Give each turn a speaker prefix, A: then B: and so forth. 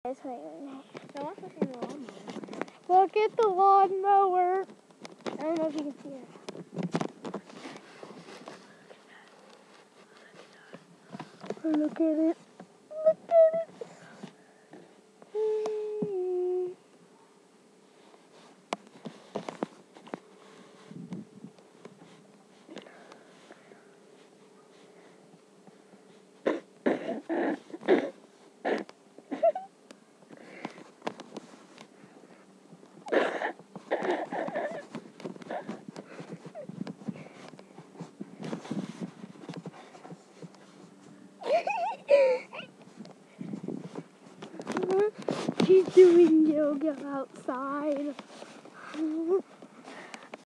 A: Look
B: at the lawnmower.
A: I don't know if you can see it.
B: Look at it.
A: Look at it.
B: She's doing yoga outside.